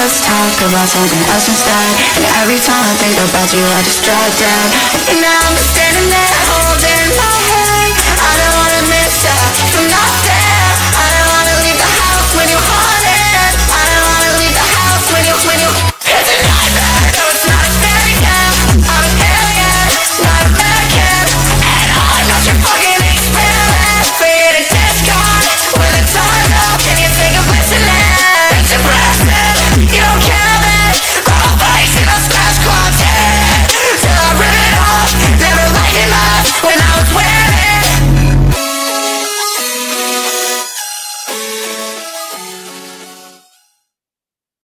let's talk about something else instead. And every time I think about you, I just drop dead. And now I'm standing there, holding my hand. I don't wanna miss out from nothing.